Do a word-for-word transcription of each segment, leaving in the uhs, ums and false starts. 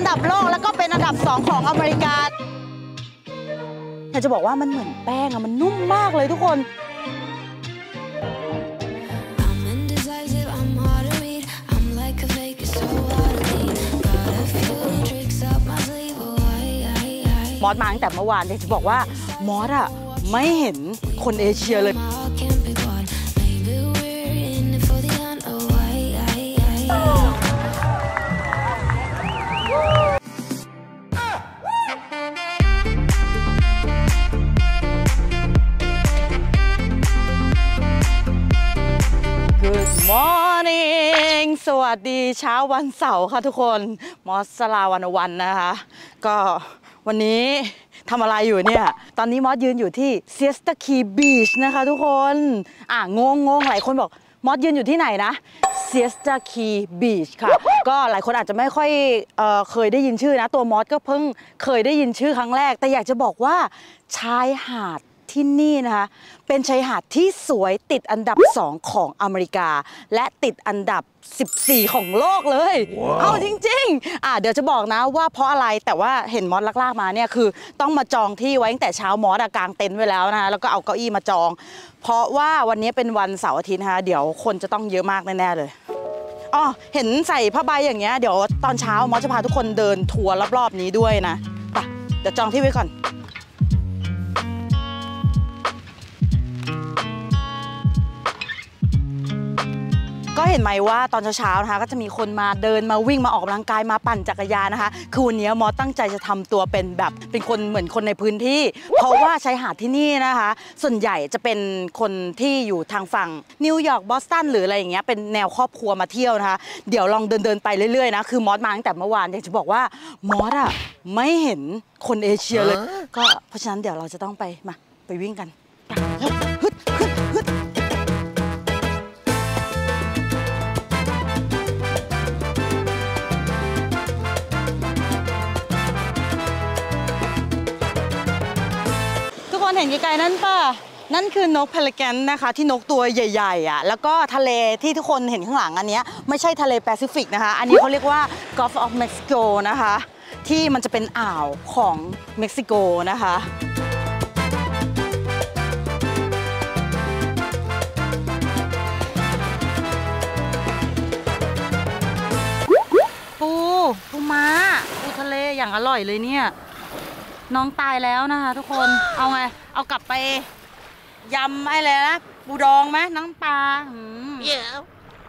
ดับโลกแล้วก็เป็นอันดับสองของอเมริกาอยากจะบอกว่ามันเหมือนแป้งอะมันนุ่มมากเลยทุกคนมอสมาตั้งแต่เมื่อวานอยากจะบอกว่ามอสอะไม่เห็นคนเอเชียเลยMorning สวัสดีเช้าวันเสาร์ค่ะทุกคนมอสสลาวันวันนะคะก็วันนี้ทำอะไรอยู่เนี่ยตอนนี้มอสยืนอยู่ที่ Siesta Key Beach นะคะทุกคนอ่ะงงงงหลายคนบอกมอสยืนอยู่ที่ไหนนะ Siesta Key Beach ค่ะก็หลายคนอาจจะไม่ค่อยเอ่อเคยได้ยินชื่อนะตัวมอสก็เพิ่งเคยได้ยินชื่อครั้งแรกแต่อยากจะบอกว่าชายหาดที่นี่นะคะเป็นชายหาดที่สวยติดอันดับสองของอเมริกาและติดอันดับสิบสี่ของโลกเลย wow. เอาจริงๆอ่ะเดี๋ยวจะบอกนะว่าเพราะอะไรแต่ว่าเห็นมอสลากๆมาเนี่ยคือต้องมาจองที่ไว้ตั้งแต่เช้ามอสกางเต็นท์ไว้แล้วนะคะแล้วก็เอาเก้าอี้มาจองเพราะว่าวันนี้เป็นวันเสาร์อาทิตย์นะคะเดี๋ยวคนจะต้องเยอะมากแน่ๆเลยอ๋อเห็นใส่ผ้าใบอย่างเงี้ยเดี๋ยวตอนเช้ามอสจะพาทุกคนเดินทัวร์รอบๆนี้ด้วยนะไปเดี๋ยวจองที่ไว้ก่อนก็เห็นไหมว่าตอนเช้าๆนะคะก็จะมีคนมาเดินมาวิ่งมาออกกำลังกายมาปั่นจักรยานนะคะคือวันนี้มอสตั้งใจจะทำตัวเป็นแบบเป็นคนเหมือนคนในพื้นที่เพราะว่าชายหาดที่นี่นะคะส่วนใหญ่จะเป็นคนที่อยู่ทางฝั่งนิวยอร์กบอสตันหรืออะไรอย่างเงี้ยเป็นแนวครอบครัวมาเที่ยวนะคะเดี๋ยวลองเดินเดินไปเรื่อยๆนะคือมอสมาตั้งแต่เมื่อวานอยากจะบอกว่ามอสอะไม่เห็นคนเอเชียเลยก็เพราะฉะนั้นเดี๋ยวเราจะต้องไปมาไปวิ่งกันฮึดฮึดฮึดเห็นไกลๆนั่นป่ะนั่นคือนกเพลิกันนะคะที่นกตัวใหญ่ๆอ่ะแล้วก็ทะเลที่ทุกคนเห็นข้างหลังอันนี้ไม่ใช่ทะเลแปซิฟิกนะคะอันนี้เขาเรียกว่า Gulf of Mexico นะคะที่มันจะเป็นอ่าวของเม็กซิโกนะคะปูปูม้าปูทะเลอย่างอร่อยเลยเนี่ยน้องตายแล้วนะคะทุกคนเอาไงเอากลับไปยำไอ้เลยนะปูดองไหมน้ำปลาเยอะ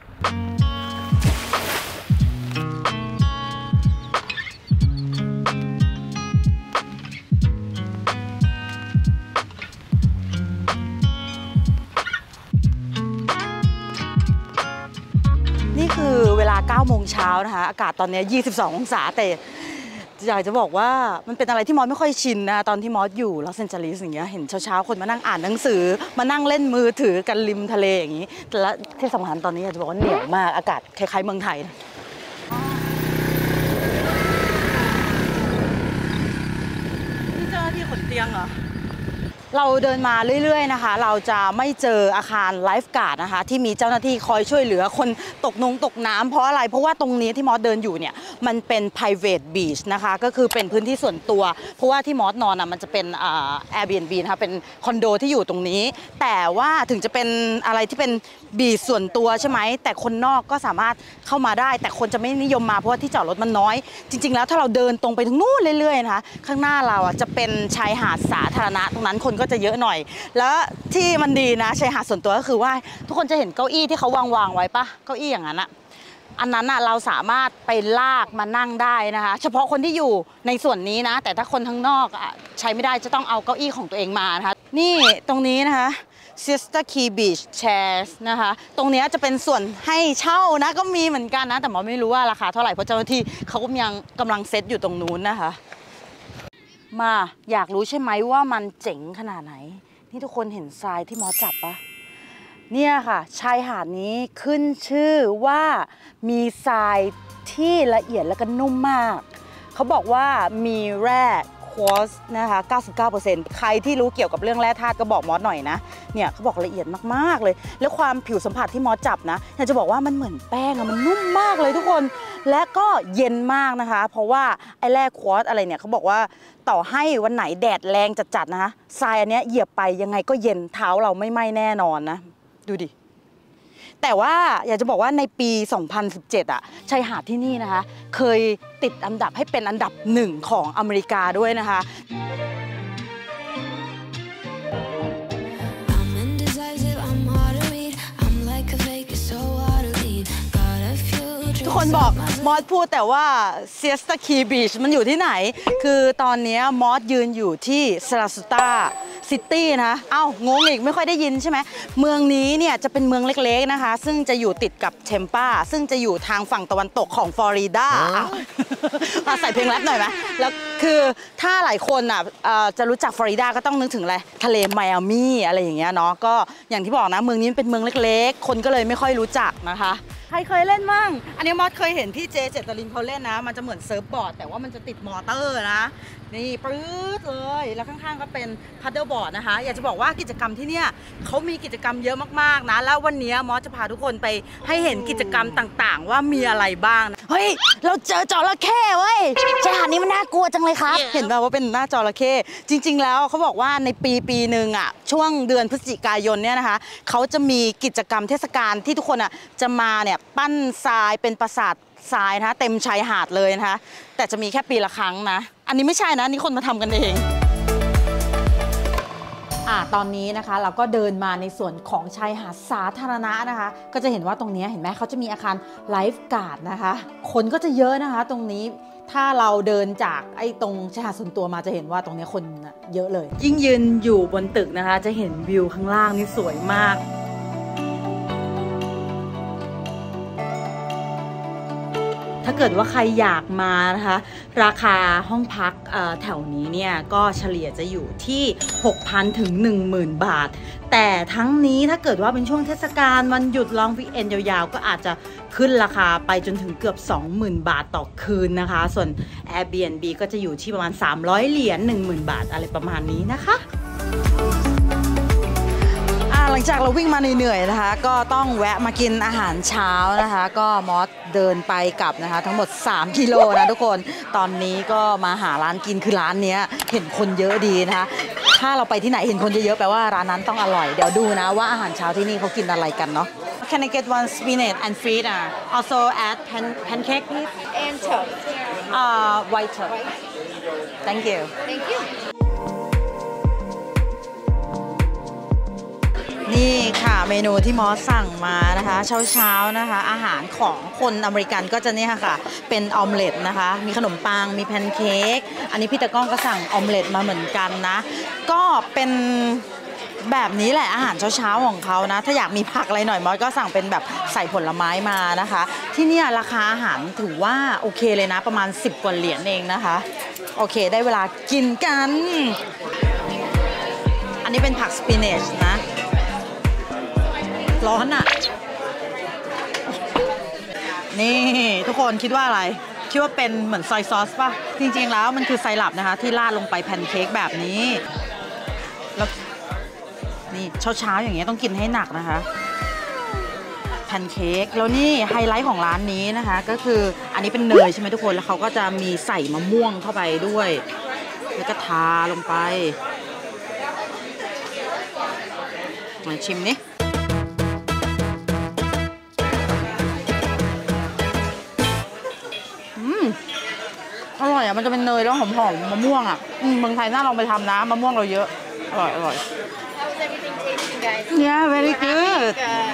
นี่คือเวลาเก้าโมงเช้านะคะอากาศตอนนี้ยี่สิบสององศาแต่อยากจะบอกว่ามันเป็นอะไรที่มอสไม่ค่อยชินนะตอนที่มอสอยู่ลอสแอนเจลิสอย่างเงี้ยเห็นเช้าๆคนมานั่งอ่านหนังสือมานั่งเล่นมือถือกันริมทะเลอย่างนี้แต่ละที่สำคัญตอนนี้อยากจะบอกว่าเหนียวมากอากาศคล้ายๆเมืองไทยนี่เจ้าหน้าที่ขนเตียงเหรอเราเดินมาเรื่อยๆนะคะเราจะไม่เจออาคารไลฟ์การ์ดนะคะที่มีเจ้าหน้าที่คอยช่วยเหลือคนตกนงตกน้ำเพราะอะไรเพราะว่าตรงนี้ที่มอสเดินอยู่เนี่ยมันเป็น private beach นะคะก็คือเป็นพื้นที่ส่วนตัวเพราะว่าที่มอสนอนอ่ะมันจะเป็นอ่า Airbnb นะคะเป็นคอนโดที่อยู่ตรงนี้แต่ว่าถึงจะเป็นอะไรที่เป็นบีชส่วนตัวใช่ไหมแต่คนนอกก็สามารถเข้ามาได้แต่คนจะไม่นิยมมาเพราะว่าที่จอดรถมันน้อยจริงๆแล้วถ้าเราเดินตรงไปถึงนู่นเรื่อยๆนะคะข้างหน้าเราอ่ะจะเป็นชายหาดสาธารณะตรงนั้นคนก็จะเยอะหน่อยแล้วที่มันดีนะชายหาดส่วนตัวก็คือว่าทุกคนจะเห็นเก้าอี้ที่เขาวางวางไว้ปะเก้าอี้อย่างนั้นอะอันนั้นอะเราสามารถไปลากมานั่งได้นะคะเฉพาะคนที่อยู่ในส่วนนี้นะแต่ถ้าคนข้างนอกอะใช้ไม่ได้จะต้องเอาเก้าอี้ของตัวเองมานะคะนี่ตรงนี้นะคะ Siesta Key Beach Chairs นะคะตรงนี้จะเป็นส่วนให้เช่านะก็มีเหมือนกันนะแต่หมอไม่รู้ว่าราคาเท่าไหร่เพราะเจ้าหน้าที่เขาก็ยังกำลังเซตอยู่ตรงนู้นนะคะมาอยากรู้ใช่ไหมว่ามันเจ๋งขนาดไหนนี่ทุกคนเห็นทรายที่มอสจับปะเนี่ยค่ะชายหาดนี้ขึ้นชื่อว่ามีทรายที่ละเอียดและก็นุ่มมากเขาบอกว่ามีแร่ควอตซ์นะคะ เก้าสิบเก้าเปอร์เซ็นต์ ใครที่รู้เกี่ยวกับเรื่องแร่ธาตุก็บอกมอสหน่อยนะเนี่ยเขาบอกละเอียดมากๆเลยแล้วความผิวสัมผัสที่มอสจับนะอยากจะบอกว่ามันเหมือนแป้งอะมันนุ่มมากเลยทุกคนและก็เย็นมากนะคะเพราะว่าไอ้แร่ควอตซ์อะไรเนี่ยเขาบอกว่าต่อให้วันไหนแดดแรงจัดๆนะคะทรายอันเนี้ยเหยียบไปยังไงก็เย็นเท้าเราไม่ไหม้แน่นอนนะดูดิแต่ว่าอยากจะบอกว่าในปี สองพันสิบเจ็ด อ่ะชายหาดที่นี่นะคะเคยติดอันดับให้เป็นอันดับหนึ่งของอเมริกาด้วยนะคะทุกคนบอกมอสพูดแต่ว่าเซียสตาคีบีชมันอยู่ที่ไหนคือตอนนี้มอสยืนอยู่ที่ซาราสุตาซิตี้นะเอ้างงอีกไม่ค่อยได้ยินใช่ไหมเมืองนี้เนี่ยจะเป็นเมืองเล็กๆนะคะซึ่งจะอยู่ติดกับเทมปาซึ่งจะอยู่ทางฝั่งตะวันตกของฟลอริดามาใส่เพลงแรปหน่อยไหมแล้วคือถ้าหลายคนอ่ะจะรู้จักฟลอริดาก็ต้องนึกถึงอะไรทะเลไมอามี่อะไรอย่างเงี้ยเนาะก็อย่างที่บอกนะเมืองนี้เป็นเมืองเล็กๆคนก็เลยไม่ค่อยรู้จักนะคะใครเคยเล่นมั่งอันนี้มอสเคยเห็นพี่เจเจตลินเขาเล่นนะมันจะเหมือนเซิร์ฟบอร์ดแต่ว่ามันจะติดมอเตอร์นะนี่ปื๊ดเลยแล้วข้างๆก็เป็นพัดเดิลบอร์ดนะคะอยากจะบอกว่ากิจกรรมที่เนี่ยเขามีกิจกรรมเยอะมากๆนะแล้ววันนี้มอสจะพาทุกคนไปให้เห็นกิจกรรมต่างๆว่ามีอะไรบ้างนะเฮ้ยเราเจอจระเข้เว้ยชายหาดนี้มันน่ากลัวจังเลยครับ เห็นแบบว่าเป็นหน้าจระเข้จริงๆแล้วเขาบอกว่าในปีปีหนึ่งอ่ะช่วงเดือนพฤศจิกายนเนี่ยนะคะเขาจะมีกิจกรรมเทศกาลที่ทุกคนอ่ะจะมาเนี่ยปั้นทรายเป็นปราสาททรายนะคะเต็มชายหาดเลยนะคะแต่จะมีแค่ปีละครั้งนะอันนี้ไม่ใช่นะนี่คนมาทำกันเองอ่าตอนนี้นะคะเราก็เดินมาในส่วนของชายหาดสาธารณะนะคะก็จะเห็นว่าตรงนี้เห็นไหมเขาจะมีอาคารไลฟ์การ์ดนะคะคนก็จะเยอะนะคะตรงนี้ถ้าเราเดินจากไอ้ตรงชายหาดส่วนตัวมาจะเห็นว่าตรงนี้คนเยอะเลยยิ่งยืนอยู่บนตึกนะคะจะเห็นวิวข้างล่างนี่สวยมากถ้าเกิดว่าใครอยากมานะคะราคาห้องพักแถวนี้เนี่ยก็เฉลี่ยจะอยู่ที่ หกพัน ถึง หนึ่งหมื่น บาทแต่ทั้งนี้ถ้าเกิดว่าเป็นช่วงเทศกาลวันหยุดลองวีคเอนด์ยาวๆก็อาจจะขึ้นราคาไปจนถึงเกือบ สองหมื่น บาทต่อคืนนะคะส่วน Airbnb ก็จะอยู่ที่ประมาณสามร้อยเหรียญ หนึ่งหมื่น บาทอะไรประมาณนี้นะคะหลังจากเราวิ่งมาเหนื่อยๆนะคะก็ต้องแวะมากินอาหารเช้านะคะก็มอสเดินไปกลับนะคะทั้งหมดสามกิโลนะทุกคนตอนนี้ก็มาหาร้านกินคือร้านนี้เห็นคนเยอะดีนะคะถ้าเราไปที่ไหนเห็นคนเยอะๆแปลว่าร้านนั้นต้องอร่อยเดี๋ยวดูนะว่าอาหารเช้าที่นี่เขากินอะไรกันเนาะ Can I get one spinach and fried also add pan pancake please and toast uh white toast Thank you Thank you นี่ค่ะเมนูที่มอสสั่งมานะคะเช้าๆนะคะอาหารของคนอเมริกันก็จะนี่ค่ะเป็นออมเล็ตนะคะมีขนมปังมีแพนเค้กอันนี้พี่ตะก้องก็สั่งออมเล็ตมาเหมือนกันนะก็เป็นแบบนี้แหละอาหารเช้าๆของเขานะถ้าอยากมีผักอะไรหน่อยมอสก็สั่งเป็นแบบใส่ผลไม้มานะคะที่นี่ราคาอาหารถือว่าโอเคเลยนะประมาณสิบกว่าเหรียญเองนะคะโอเคได้เวลากินกันอันนี้เป็นผักสปินัชนะร้อนอ่ะนี่ทุกคนคิดว่าอะไรคิดว่าเป็นเหมือนซอยซอสป่ะจริงๆแล้วมันคือไซรัปนะคะที่ราดลงไปแพนเค้กแบบนี้แล้วนี่เช้าๆอย่างเงี้ยต้องกินให้หนักนะคะแพนเค้กแล้วนี่ไฮไลท์ของร้านนี้นะคะก็คืออันนี้เป็นเนยใช่ไหมทุกคนแล้วเขาก็จะมีใส่มะม่วงเข้าไปด้วยแล้วก็ทาลงไปมาชิมนี่อร่อยอ่ะมันจะเป็นเนยแล้วหอมๆมะม่วงอ่ะเมืองไทยน่าลองไปทำนะมะม่วงเราเยอะอร่อยอร่อย How's everything tasting, guys? Yeah, very good. Uh,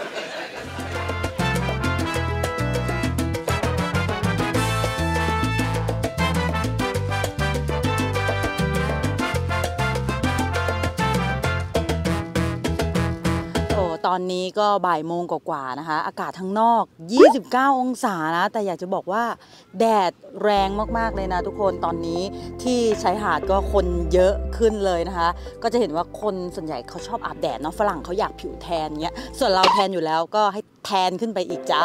ตอนนี้ก็บ่ายโมงกว่าๆนะคะอากาศทั้งนอกยี่สิบเก้าองศานะแต่อยากจะบอกว่าแดดแรงมากๆเลยนะทุกคนตอนนี้ที่ชายหาดก็คนเยอะขึ้นเลยนะคะก็จะเห็นว่าคนส่วนใหญ่เขาชอบอาบแดดเนาะฝรั่งเขาอยากผิวแทนเงี้ยส่วนเราแทนอยู่แล้วก็ให้แทนขึ้นไปอีกจ้า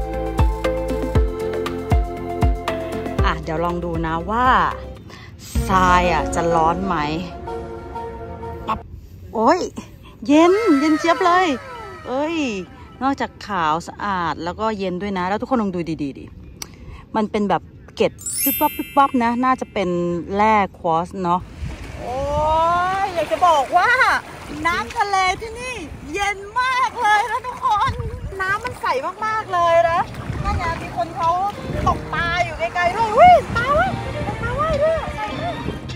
อ่ะเดี๋ยวลองดูนะว่าสทรายอ่ะจะร้อนไหมปั๊บโอ้ยเย็นเย็นเจี๊ยบเลยเอ้ยนอกจากขาวสะอาดแล้วก็เย็นด้วยนะแล้วทุกคนลองดูดีๆดิมันเป็นแบบเกล็ดปิ๊บปั๊บปิ๊บปั๊บนะน่าจะเป็นแร่ควอตซ์เนาะโอ้ยอยากจะบอกว่าน้ำทะเลที่นี่เย็นมากเลยนะทุกคนน้ำมันใสมากๆเลยนะนั่นไงมีคนเขาตกปลาอยู่ไกลๆด้วยวิ่งปลาว่ายปลาว่ายด้วยใส่ด้วย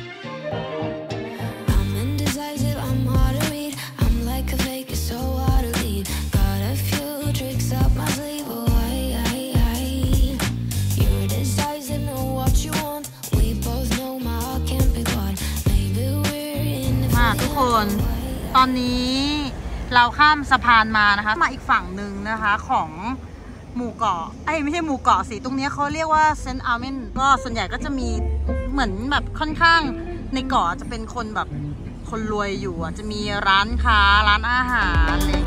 ทุกคนตอนนี้เราข้ามสะพานมานะคะมาอีกฝั่งหนึ่งนะคะของหมู่เกาะไอ้ไม่ใช่หมู่เกาะสิตรงนี้เขาเรียกว่าเซนต์อาร์เมนก็ส่วนใหญ่ก็จะมีเหมือนแบบค่อนข้างในเกาะจะเป็นคนแบบคนรวยอยู่จะมีร้านค้าร้านอาหารเลย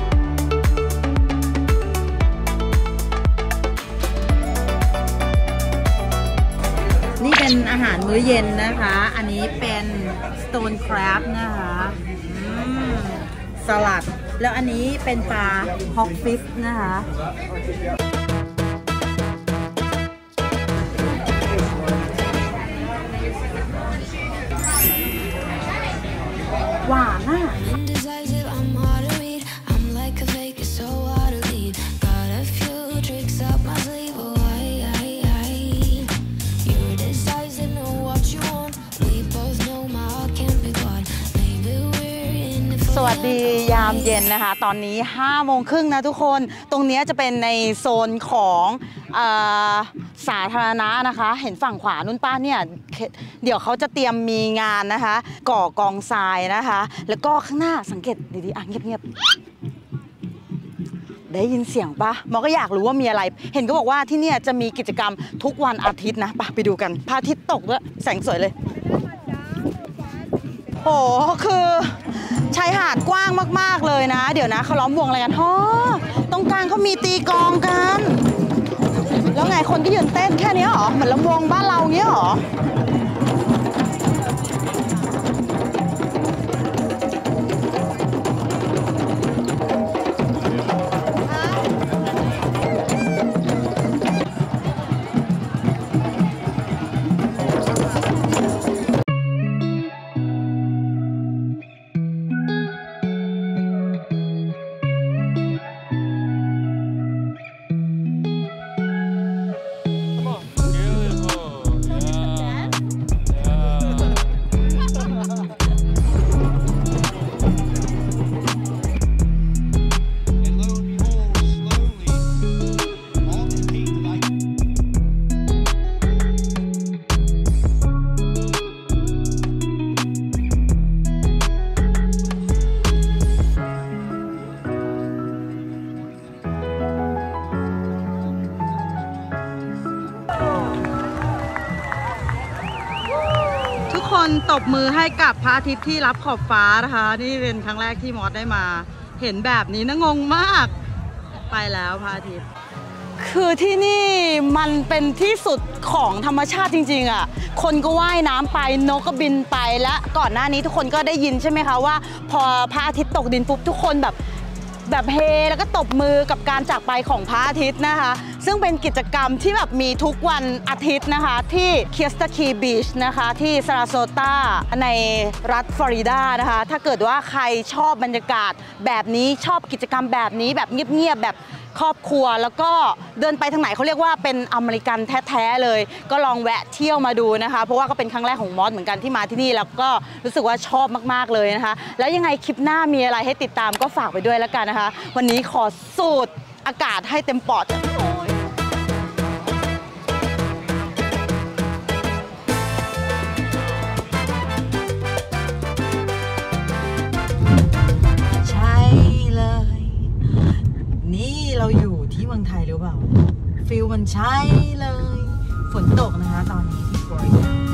นี่เป็นอาหารมื้อเย็นนะคะอันนี้เป็น stone crab นะคะสลัดแล้วอันนี้เป็นปลา hog fish นะคะหวานอ่ะสวัสดียามเย็นนะคะตอนนี้ห้าโมงครึ่งนะทุกคนตรงนี้จะเป็นในโซนของเอ่อสาธารณะนะคะเห็นฝั่งขวานุ่นป้าเนี่ยเดี๋ยวเขาจะเตรียมมีงานนะคะก่อกองทรายนะคะแล้วก็ข้างหน้าสังเกตดีๆอ่ะเงียบๆได้ยินเสียงปะมอก็อยากรู้ว่ามีอะไรเห็นก็บอกว่าที่เนี่ยจะมีกิจกรรมทุกวันอาทิตย์นะปะไปดูกันพระอาทิตย์ตกด้วยแสงสวยเลยโหคือชายหาดกว้างมากๆเลยนะเดี๋ยวนะเขาล้อมวงอะไรกันฮ่อตรงกลางเขามีตีกลองกันแล้วไงคนก็ยืนเต้นแค่นี้หรอเหมือนลำวงบ้านเราเงี้ยหรอคนตบมือให้กับพระอาทิตย์ที่รับขอบฟ้านะคะนี่เป็นครั้งแรกที่มอสได้มาเห็นแบบนี้นะงงมากไปแล้วพระอาทิตย์คือที่นี่มันเป็นที่สุดของธรรมชาติจริงๆอ่ะคนก็ว่ายน้ำไปนกก็บินไปและก่อนหน้านี้ทุกคนก็ได้ยินใช่ไหมคะว่าพอพระอาทิตย์ตกดินปุ๊บทุกคนแบบแบบเฮแล้วก็ตบมือกับการจากไปของพระอาทิตย์นะคะซึ่งเป็นกิจกรรมที่แบบมีทุกวันอาทิตย์นะคะที่เคียสตาคีบีชนะคะที่ซาราโซตาในรัฐฟลอริดานะคะถ้าเกิดว่าใครชอบบรรยากาศแบบนี้ชอบกิจกรรมแบบนี้แบบเงียบๆแบบครอบครัวแล้วก็เดินไปทางไหนเขาเรียกว่าเป็นอเมริกันแท้ๆเลยก็ลองแวะเที่ยวมาดูนะคะเพราะว่าก็เป็นครั้งแรกของมอสเหมือนกันที่มาที่นี่แล้วก็รู้สึกว่าชอบมากๆเลยนะคะแล้วยังไงคลิปหน้ามีอะไรให้ติดตามก็ฝากไปด้วยแล้วกันนะคะวันนี้ขอสูดอากาศให้เต็มปอดใช่เลยนี่เราอยู่ที่เมืองไทยหรือเปล่าฟิลมันใช่เลยฝนตกนะคะตอนนี้ที่ฟลอริดา